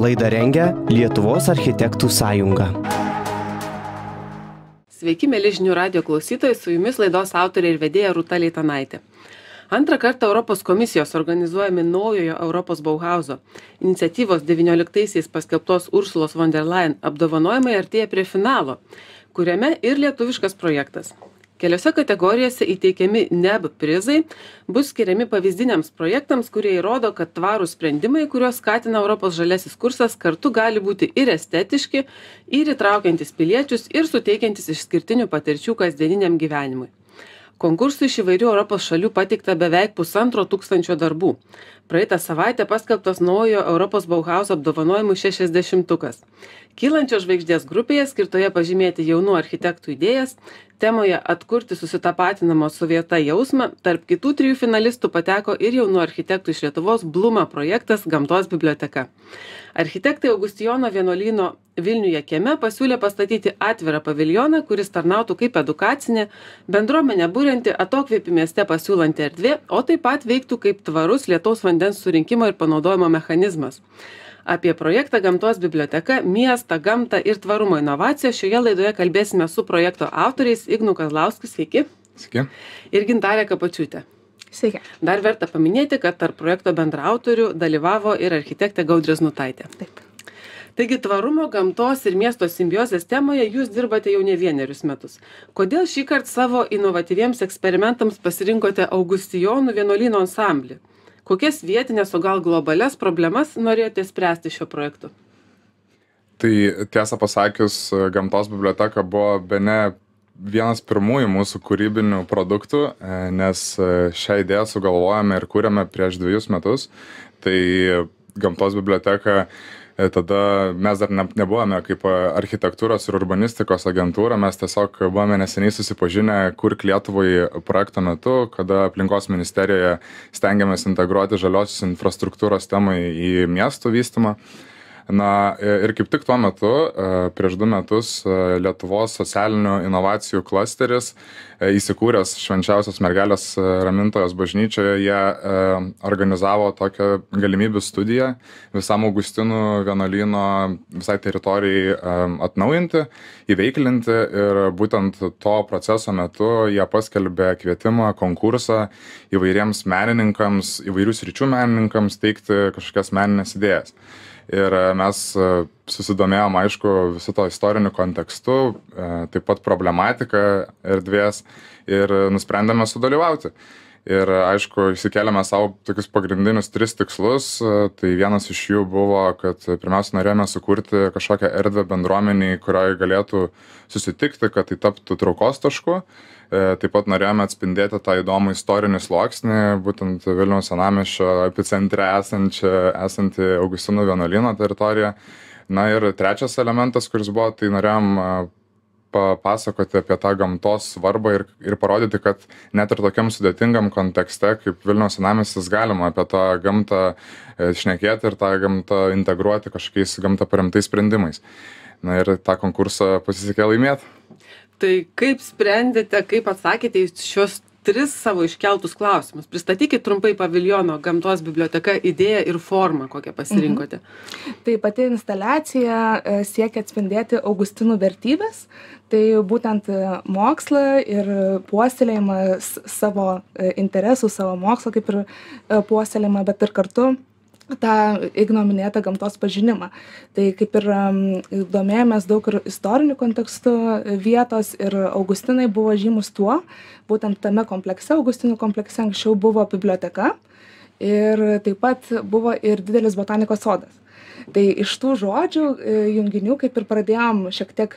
Laidą rengia Lietuvos architektų sąjunga. Sveiki, mėly žinių radijo klausytojai, su jumis laidos autorė ir vedėja Rūta Leitanaitė. Antrą kartą Europos komisijos organizuojami naujojo Europos Bauhauso iniciatyvos 19-aisiais paskelbtos Ursulos von der Leyen apdovanojimai artėja prie finalo, kuriame ir lietuviškas projektas. Keliose kategorijose įteikiami NEB prizai bus skiriami pavyzdiniams projektams, kurie įrodo, kad tvarūs sprendimai, kuriuos skatina Europos žaliasis kursas, kartu gali būti ir estetiški, ir įtraukiantis piliečius, ir suteikiantis išskirtinių patirčių kasdieniniam gyvenimui. Konkursui iš įvairių Europos šalių pateikta beveik 1500 darbų. Praeitą savaitę paskelbtas naujo Europos Bauhauso apdovanojimų 60-tukas. Kylančios žvaigždės grupėje, skirtoje pažymėti jaunų architektų idėjas, temoje atkurti susitapatinamo su vieta jausmą, tarp kitų 3 finalistų pateko ir jaunų architektų iš Lietuvos Bluma projektas Gamtos biblioteka. Architektai Augustijono vienuolyno Vilniuje kieme pasiūlė pastatyti atvirą paviljoną, kuris tarnautų kaip edukacinė, bendruomenę būrianti, atokvėpį mieste pasiūlanti erdvė, o taip pat veiktų kaip tvarus lietaus vandens surinkimo ir panaudojimo mechanizmas. Apie projektą Gamtos biblioteka, miestą, gamtą ir tvarumo inovaciją šioje laidoje kalbėsime su projekto autoriais Ignu Kazlausku, sveiki. Sveiki. Ir Gintarė Kapočiūtė. Sveiki. Dar verta paminėti, kad tarp projekto bendraautorių dalyvavo ir architektė Gaudrė Znutaitė. Taip. Taigi tvarumo, gamtos ir miesto simbiozės temoje jūs dirbate jau ne vienerius metus. Kodėl šįkart savo inovatyviems eksperimentams pasirinkote Augustijonų vienuolyno ansamblį? Kokias vietinės, o gal globalias problemas norėjote spręsti šio projektu? Tai tiesą pasakius, Gamtos biblioteka buvo bene vienas pirmųjų mūsų kūrybinių produktų, nes šią idėją sugalvojame ir kūrėme prieš 2 metus. Tai Gamtos biblioteka, tada mes dar nebuvome kaip architektūros ir urbanistikos agentūra, mes tiesiog buvome neseniai susipažinę Kurk Lietuvai projekto metu, kada aplinkos ministerijoje stengiamės integruoti žaliosios infrastruktūros temą į miestų vystymą. Na ir kaip tik tuo metu, prieš 2 metus, Lietuvos socialinių inovacijų klasteris, įsikūręs Švenčiausios mergelės Ramintojos bažnyčioje, jie organizavo tokią galimybių studiją visam Augustinų vienuolyno visai teritorijai atnaujinti, įveiklinti, ir būtent to proceso metu jie paskelbė kvietimą, konkursą įvairiems menininkams, įvairių sričių menininkams teikti kažkokias meninės idėjas. Ir mes susidomėjom, aišku, visu to istoriniu kontekstu, taip pat problematika erdvės, ir nusprendėme sudalyvauti. Ir aišku, išsikėlėme savo tokius pagrindinius 3 tikslus. Tai vienas iš jų buvo, kad pirmiausia norėjome sukurti kažkokią erdvę bendruomeniai, kurioje galėtų susitikti, kad tai taptų traukos tašku. Taip pat norėjome atspindėti tą įdomų istorinį sluoksnį, būtent Vilniaus senamiesčio epicentre esanti Augustinų vienuolyno teritorija. Na ir trečias elementas, kuris buvo, tai norėjom papasakoti apie tą gamtos svarbą ir parodyti, kad net ir tokiam sudėtingam kontekste, kaip Vilniaus senamiestis, galima apie tą gamtą šnekėti ir tą gamtą integruoti kažkokiais gamtą paremtais sprendimais. Na ir tą konkursą pasisekė laimėti. Tai kaip sprendėte, kaip atsakėte į šios 3 savo iškeltus klausimus? Pristatykit trumpai paviljono Gamtos biblioteka idėją ir formą, kokią pasirinkote. Tai pati instaliacija siekia atspindėti Augustinų vertybės, tai būtent mokslą ir puoselėjimą savo interesų, savo mokslo kaip ir puoselėjimą, bet ir kartu tą Igno minėtą gamtos pažinimą. Tai kaip ir domėjomės daug ir istorinių kontekstų vietos, ir Augustinai buvo žymus tuo, būtent tame komplekse, Augustinų komplekse anksčiau buvo biblioteka ir taip pat buvo ir didelis botanikos sodas. Tai iš tų žodžių junginių kaip ir pradėjom šiek tiek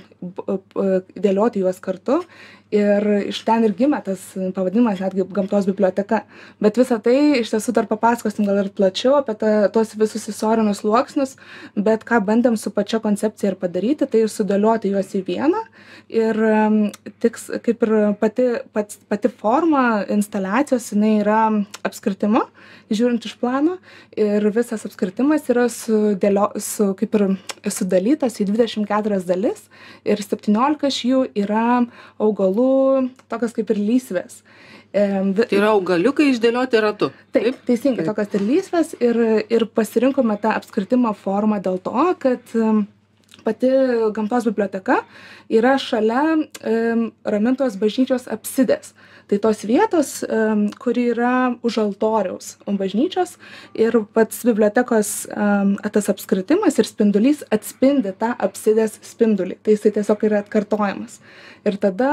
dėlioti juos kartu, ir iš ten ir gimė tas pavadinimas netgi Gamtos biblioteka. Bet visą tai iš tiesų dar papasakosim gal ir plačiau apie tuos visus istorinius sluoksnius, bet ką bandėm su pačia koncepcija ir padaryti, tai sudėlioti juos į vieną, ir kaip ir pati forma instaliacijos, jinai yra apskritimo, žiūrint iš plano, ir visas apskritimas yra kaip ir sudalytas į 24 dalis, ir 17 iš jų yra augalų, tokios kaip ir lysvės. Tai yra augaliukai išdėlioti ratu. Taip, teisingai, tokios ir lysvės ir pasirinkome tą apskritimo formą dėl to, kad pati gamtos biblioteka yra šalia Ramintojos bažnyčios apsidės. Tai tos vietos, kuri yra už altoriaus bažnyčios ir pats bibliotekos tas apskritimas ir spindulys atspindi tą apsidės spindulį. Tai jisai tiesiog yra atkartojamas. Ir tada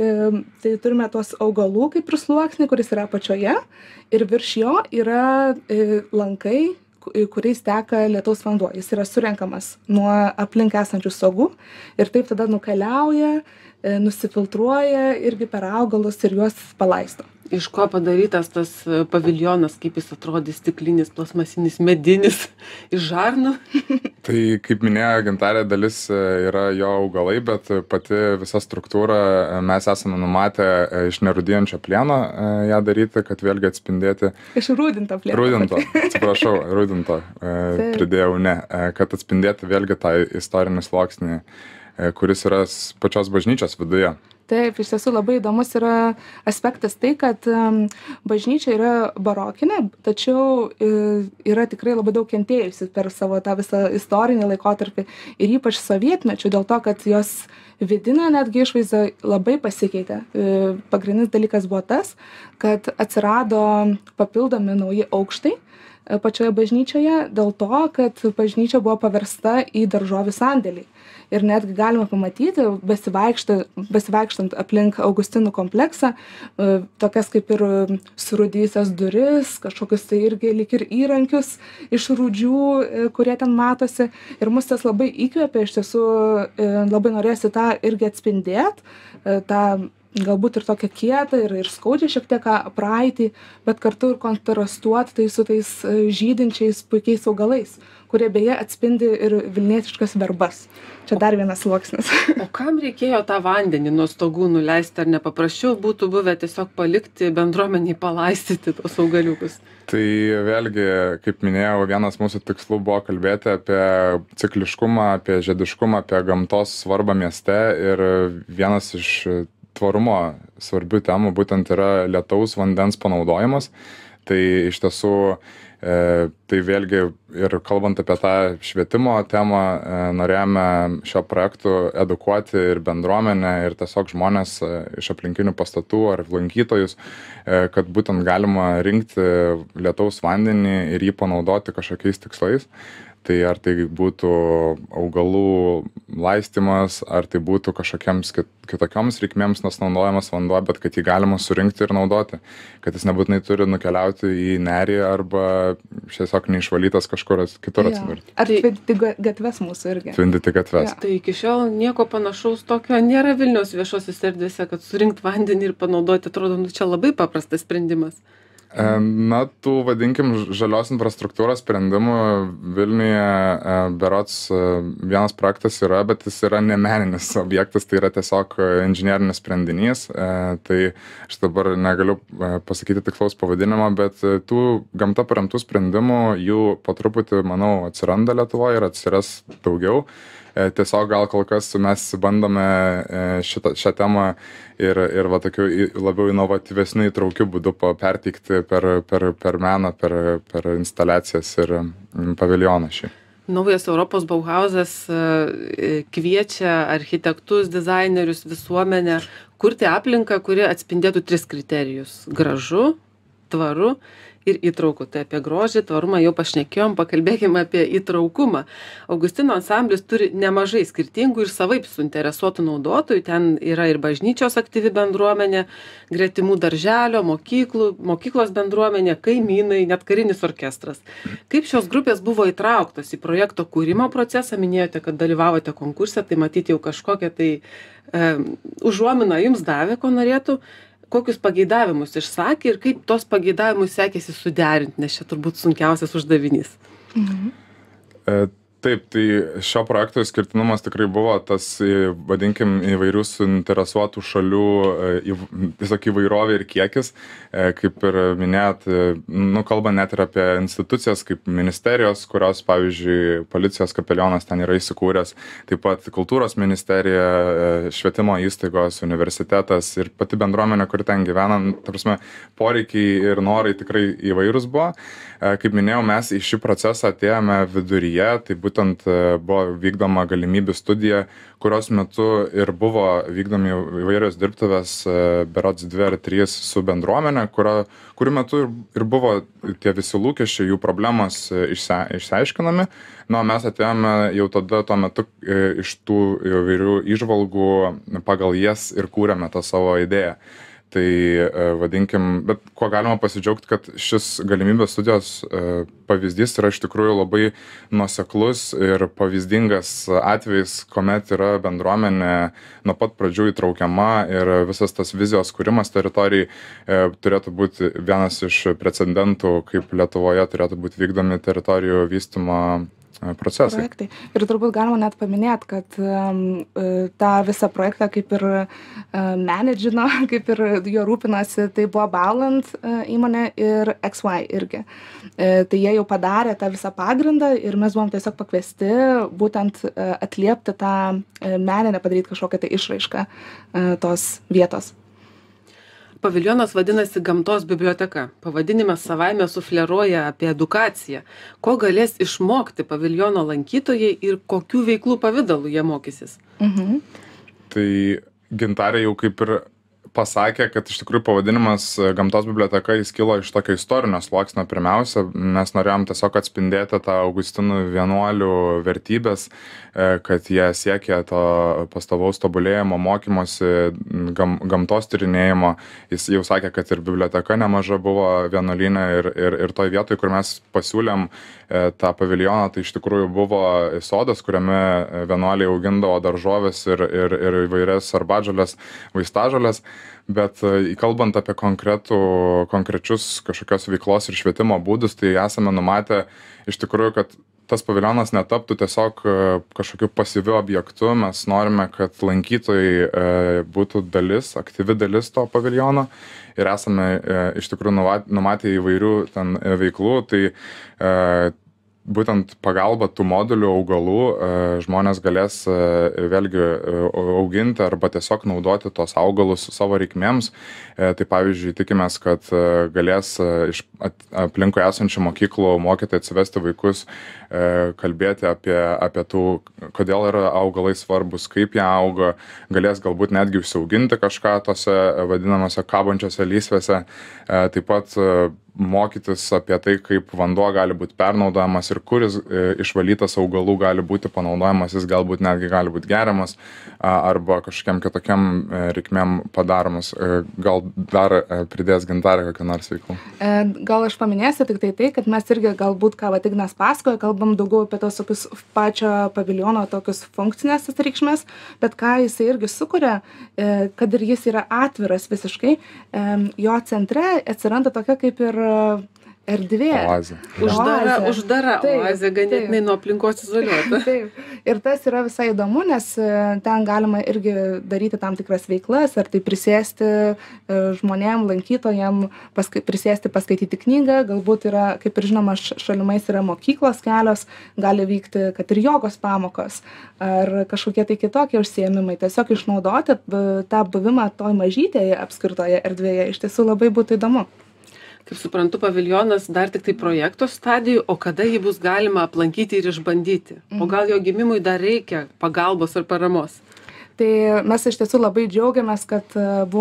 tai turime tos augalų kaip ir sluoksnį, kuris yra apačioje ir virš jo yra lankai, kuriais teka lietaus vanduo. Jis yra surenkamas nuo aplink esančių sodų ir taip tada nukeliauja, nusifiltruoja irgi per augalus ir juos palaisto. Iš ko padarytas tas paviljonas, kaip jis atrodys, stiklinis, plasmasinis, medinis, iš žarnų? Tai, kaip minėjo Gintarė, dalis yra jo augalai, bet pati visa struktūra mes esame numatę iš nerūdijančio plieno ją daryti, kad vėlgi atspindėti... Iš rūdinto plieno. Rūdinto, atsiprašau, rūdinto pridėjau, ne, kad atspindėti vėlgi tą istorinį sluoksnį, kuris yra pačios bažnyčios viduje. Taip, iš tiesų labai įdomus yra aspektas tai, kad bažnyčia yra barokinė, tačiau yra tikrai labai daug kentėjusi per savo tą visą istorinį laikotarpį ir ypač sovietmečių, dėl to, kad jos vidinė netgi išvaizda labai pasikeitė. Pagrindinis dalykas buvo tas, kad atsirado papildomi nauji aukštai pačioje bažnyčioje dėl to, kad bažnyčia buvo paversta į daržovių sandėlį. Ir netgi galima pamatyti, besivaikštant aplink Augustinų kompleksą, tokias kaip ir surūdijusias duris, kažkokius tai irgi lyg ir įrankius iš rūdžių, kurie ten matosi. Ir mus tas labai įkvėpė, iš tiesų labai norėsi tą irgi atspindėti, tą galbūt ir tokią kietą ir skaudžią šiek tiek praeitį, bet kartu ir kontrastuoti tai su tais žydinčiais puikiais augalais, kurie beje atspindi ir vilnietiškas verbas. Čia dar vienas sluoksnis. O kam reikėjo tą vandenį nuo stogų nuleisti, ar nepaprasčiau būtų buvę tiesiog palikti bendruomeniai palaistyti tos augaliukus? Tai vėlgi, kaip minėjau, vienas mūsų tikslų buvo kalbėti apie cikliškumą, apie žiediškumą, apie gamtos svarbą mieste ir vienas iš tvarumo svarbių temų būtent yra lietaus vandens panaudojimas. Tai iš tiesų, tai vėlgi ir kalbant apie tą švietimo temą, norėjome šio projektu edukuoti ir bendruomenę, ir tiesiog žmonės iš aplinkinių pastatų ar lankytojus, kad būtent galima rinkti lietaus vandenį ir jį panaudoti kažkokiais tikslais. Tai ar tai būtų augalų laistymas, ar tai būtų kažkokiems kitokioms reikmėms naudojamas vanduo, bet kad jį galima surinkti ir naudoti. Kad jis nebūtinai turi nukeliauti į nerį arba tiesiog neišvalytas kažkur kitur atsidurti. Ar tvindyti gatves mūsų irgi. Tvindyti gatves. Tai iki šiol nieko panašaus tokio nėra Vilniaus viešosios erdvėse, kad surinkti vandenį ir panaudoti, atrodo, čia labai paprastas sprendimas. Na, tų, vadinkim, žalios infrastruktūros sprendimų Vilniuje berods vienas projektas yra, bet jis yra ne meninis objektas, tai yra tiesiog inžinierinis sprendinys. Tai aš dabar negaliu pasakyti tikslaus pavadinimo, bet tų gamta paremtų sprendimų jų po truputį, manau, atsiranda Lietuvoje ir atsiras daugiau. Tiesiog gal kol kas mes bandome šią temą ir va tokiu labiau inovatyvesniu įtraukiu būdu perteikti per meną, per instaliacijas ir paviljoną šį. Naujas Europos Bauhausas kviečia architektus, dizainerius, visuomenę kurti aplinką, kuri atspindėtų 3 kriterijus: gražu, tvaru ir įtrauku. Tai apie grožį, tvarumą jau pašnekėjom, pakalbėkime apie įtraukumą. Augustino ansamblis turi nemažai skirtingų ir savaip suinteresuotų naudotojų. Ten yra ir bažnyčios aktyvi bendruomenė, gretimų darželio, mokyklos bendruomenė, kaimynai, net karinis orkestras. Kaip šios grupės buvo įtrauktos į projekto kūrimo procesą? Minėjote, kad dalyvavote konkurse, tai matyti jau kažkokią tai užuominą jums davė, ko norėtų. Kokius pageidavimus išsakė ir kaip tos pageidavimus sekėsi suderinti, nes čia turbūt sunkiausias uždavinys. Taip, tai šio projekto išskirtinumas tikrai buvo tas, vadinkim, įvairių suinteresuotų šalių tiesiog įvairovė ir kiekis, kaip ir minėjot, kalba net ir apie institucijas kaip ministerijos, kurios, pavyzdžiui, policijos kapelionas ten yra įsikūręs, taip pat kultūros ministerija, švietimo įstaigos, universitetas ir pati bendruomenė, kur ten gyvena, ta prasme, poreikiai ir norai tikrai įvairūs buvo. Kaip minėjau, mes į šį procesą atėjome viduryje, tai būtent buvo vykdoma galimybių studija, kurios metu ir buvo vykdomi įvairios dirbtuvės, berods 2 ar 3 su bendruomenė, kurių metu ir buvo tie visi lūkesčiai, jų problemos išsiaiškinami. Mes atėjome jau tada tuo metu iš tų įvairių įžvalgų pagal jas ir kūrėme tą savo idėją. Tai vadinkim, bet kuo galima pasidžiaugti, kad šis galimybės studijos pavyzdys yra iš tikrųjų labai nuoseklus ir pavyzdingas atvejis, kuomet yra bendruomenė nuo pat pradžių įtraukiama ir visas tas vizijos kūrimas teritorijai turėtų būti vienas iš precedentų, kaip Lietuvoje turėtų būti vykdomi teritorijų vystymo procesai. Projektai. Ir turbūt galima net paminėti, kad tą visą projektą kaip ir menedžino, kaip ir jo rūpinasi, tai buvo Bauland įmonė ir XY irgi. Tai jie jau padarė tą visą pagrindą ir mes buvom tiesiog pakviesti būtent atliepti tą meninę, padaryti kažkokią tai išraišką tos vietos. Paviljonas vadinasi Gamtos biblioteka. Pavadinimas savaime sufleruoja apie edukaciją. Ko galės išmokti paviljono lankytojai ir kokių veiklų pavydalų jie mokysis? Tai Gintarė jau kaip ir pasakė, kad iš tikrųjų pavadinimas Gamtos biblioteka jis kilo iš tokio istorinio sluoksnio pirmiausia. Mes norėjom tiesiog atspindėti tą Augustinų vienuolių vertybės, kad jie siekė to pastovaus tobulėjimo, mokymosi, gamtos tyrinėjimo. Jis jau sakė, kad ir biblioteka nemaža buvo vienuolyne ir toj vietoj, kur mes pasiūlėm tą paviljoną, tai iš tikrųjų buvo sodas, kuriame vienuoliai augindavo daržovės ir įvairias arbatžoles, vaistažoles. Bet kalbant apie konkrečius kažkokios veiklos ir švietimo būdus, tai esame numatę iš tikrųjų, kad tas paviljonas netaptų tiesiog kažkokiu pasyviu objektu. Mes norime, kad lankytojai būtų aktyvi dalis to paviljono ir esame iš tikrųjų numatę įvairių ten veiklų. Tai būtent pagalba tų modulių augalų žmonės galės vėlgi auginti arba tiesiog naudoti tos augalus savo reikmėms. Tai pavyzdžiui, tikimės, kad galės iš aplinkui esančių mokyklų mokytojai atsivesti vaikus, kalbėti apie kodėl yra augalai svarbus, kaip jie auga, galės galbūt netgi užsiauginti kažką tose vadinamose kabančiose lysvėse. Taip pat mokytis apie tai, kaip vanduo gali būti pernaudojamas ir kuris išvalytas augalų gali būti panaudojamas, jis galbūt netgi gali būti geriamas arba kažkokiam kitokiam reikmėm padaromas. Gal dar pridės Gintarė kokią nors veiklų? Gal aš paminėsiu tik tai, kad mes irgi galbūt, ką Ignas pasakoja, kalbam daugiau apie tos tokius pačio paviljono tokius funkcinės reikšmės, bet ką jisai irgi sukuria, kad ir jis yra atviras visiškai, jo centre atsiranda tokia kaip ir erdvė. Oazė. Uždara oazė, ganėtinai nuo aplinkos izoliuota. Taip. Ir tas yra visai įdomu, nes ten galima irgi daryti tam tikras veiklas, ar tai prisėsti žmonėm, lankytojam, prisėsti paskaityti knygą, galbūt yra, kaip ir žinoma, šalimais yra mokyklos kelios, gali vykti, kad ir jogos pamokos, ar kažkokie tai kitokie užsiėmimai. Tiesiog išnaudoti tą buvimą toj mažytėje apskirtoje erdvėje iš tiesų labai būtų įdomu. Kaip suprantu, paviljonas dar tik tai projekto stadijų, o kada jį bus galima aplankyti ir išbandyti? O gal jo gimimui dar reikia pagalbos ar paramos? Tai mes iš tiesų labai džiaugiamės, kad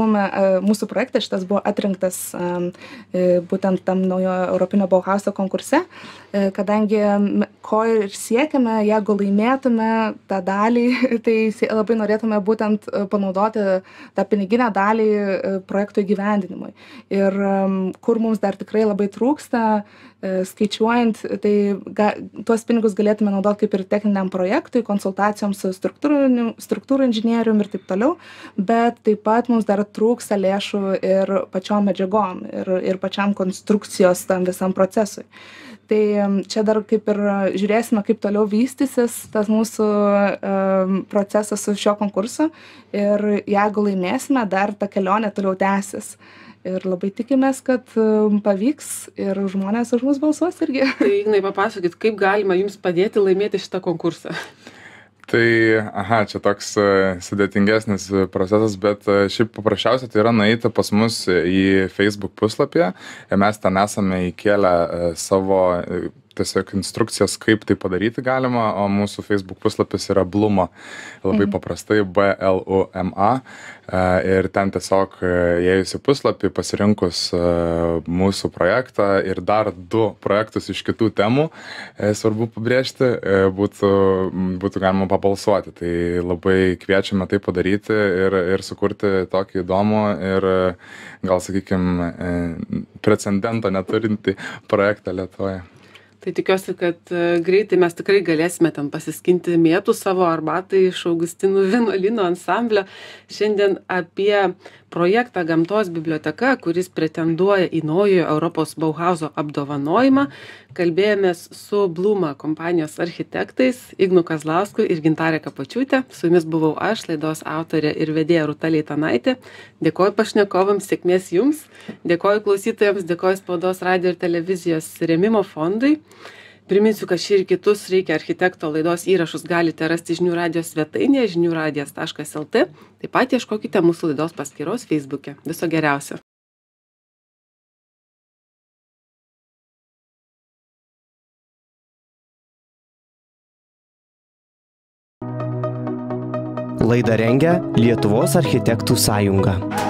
mūsų projektas šitas buvo atrinktas būtent tam naujo Europinio Bauhauso konkurse, kadangi ko ir siekiame, jeigu laimėtume tą dalį, tai labai norėtume būtent panaudoti tą piniginę dalį projekto įgyvendinimui. Ir kur mums dar tikrai labai trūksta, skaičiuojant, tai tuos pinigus galėtume naudoti kaip ir techniniam projektui, konsultacijoms su struktūrų inžinierium ir taip toliau, bet taip pat mums dar trūksta lėšų ir pačiom medžiagom ir pačiam konstrukcijos tam visam procesui. Tai čia dar kaip ir žiūrėsime, kaip toliau vystysis tas mūsų procesas su šio konkursu ir jeigu laimėsime, dar ta kelionė toliau tęsis. Ir labai tikimės, kad pavyks ir žmonės už mus balsuos irgi. Tai Ignai, papasakokit, kaip galima jums padėti laimėti šitą konkursą? Tai, čia toks sudėtingesnis procesas, bet šiaip paprasčiausia tai yra nueiti pas mus į Facebook puslapį. Mes ten esame įkėlę savo tiesiog instrukcijas, kaip tai padaryti galima, o mūsų Facebook puslapis yra Bluma, labai paprastai BLUMA. Ir ten tiesiog įėjus į puslapį, pasirinkus mūsų projektą ir dar 2 projektus iš kitų temų, svarbu pabrėžti, būtų galima pabalsuoti. Tai labai kviečiame tai padaryti ir sukurti tokį įdomų ir gal, sakykime, precedento neturintį projektą Lietuvoje. Tai tikiuosi, kad greitai mes tikrai galėsime ten pasiskinti mėtų savo arbatai iš Augustinų vienuolyno ansamblio. Šiandien apie projektą Gamtos biblioteka, kuris pretenduoja į naujojo Europos Bauhauzo apdovanojimą. Kalbėjomės su Bluma kompanijos architektais Ignu Kazlausku ir Gintarė Kapočiūtė. Su jumis buvau aš, laidos autorė ir vedėja Rūta Leitanaitė. Dėkoju pašnekovams, sėkmės jums. Dėkoju klausytojams, dėkoju Spaudos radijo ir televizijos rėmimo fondui. Priminsiu, kad šį ir kitus Reikia architekto laidos įrašus galite rasti žinių radijos svetainėje žiniųradijas.lt. Taip pat ieškokite mūsų laidos paskyros Facebook'e. Viso geriausio. Laidą rengia Lietuvos architektų sąjunga.